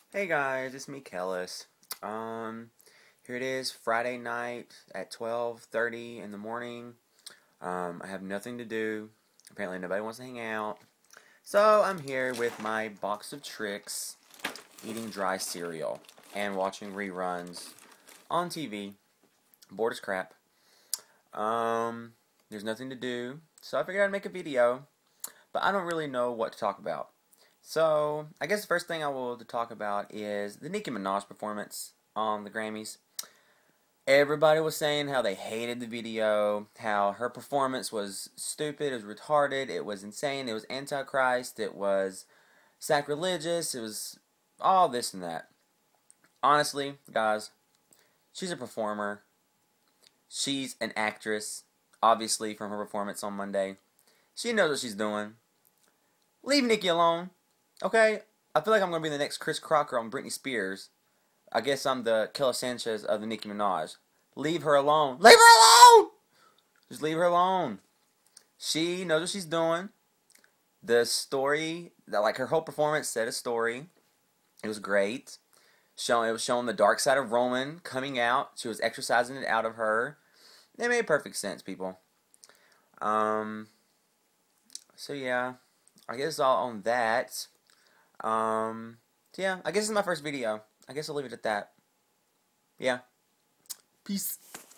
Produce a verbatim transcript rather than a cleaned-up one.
Hey guys, it's me, Kellis. Um, here it is, Friday night at twelve thirty in the morning. Um, I have nothing to do. Apparently nobody wants to hang out. So I'm here with my box of tricks, eating dry cereal, and watching reruns on T V. Bored as crap. Um, there's nothing to do, so I figured I'd make a video, but I don't really know what to talk about. So, I guess the first thing I will to talk about is the Nicki Minaj performance on the Grammys. Everybody was saying how they hated the video, how her performance was stupid, it was retarded, it was insane, it was antichrist, it was sacrilegious, it was all this and that. Honestly, guys, she's a performer. She's an actress, obviously, from her performance on Monday. She knows what she's doing. Leave Nicki alone. Okay? I feel like I'm going to be the next Chris Crocker on Britney Spears. I guess I'm the Killa Sanchez of the Nicki Minaj. Leave her alone. Leave her alone! Just leave her alone. She knows what she's doing. The story, like her whole performance said a story. It was great. Showing, it was showing the dark side of Roman coming out. She was exercising it out of her. It made perfect sense, people. Um, so yeah, I guess all on that. Um, so yeah, I guess this is my first video. I guess I'll leave it at that. Yeah. Peace.